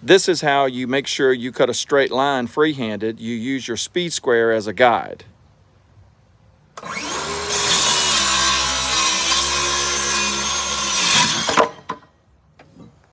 This is how you make sure you cut a straight line free-handed. You use your speed square as a guide.